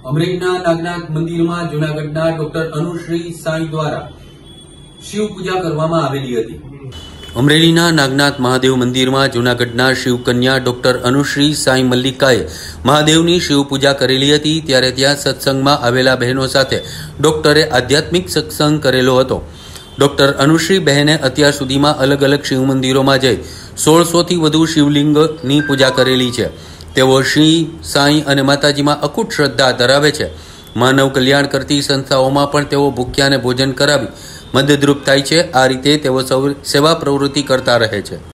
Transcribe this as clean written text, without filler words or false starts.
અમરેલીના નાગનાથ મંદિરમાં જૂનાગઢના ડોક્ટર અનુશ્રી સાંઈ દ્વારા શિવ પૂજા કરવામાં આવેલી હતી। અમરેલીના નાગનાથ મહાદેવ મંદિરમાં જૂનાગઢના શિવકન્યા ડોક્ટર અનુશ્રી સાંઈ મલ્લિકાએ મહાદેવની શિવ પૂજા કરેલી હતી। ત્યારે ત્યાં સત્સંગમાં આવેલા બહેનો સાથે ડોક્ટરે આધ્યાત્મિક સત્સંગ કરેલો હતો। ડોક્ટર અનુશ્રી બહેને અત્યાર સુધીમાં અલગ અલગ શિવ મંદિરોમાં જઈ 1600થી વધુ શિવલિંગની પૂજા કરેલી છે। તેઓ શ્રી સાંઈ અને માતાજીમાં અખૂટ શ્રદ્ધા ધરાવે છે। માનવ કલ્યાણ કરતી સંસ્થાઓમાં પણ તેઓ ભૂખ્યાને ભોજન કરાવી મદદરૂપ થાય છે। આ રીતે તેઓ સેવા પ્રવૃત્તિ કરતા રહે છે।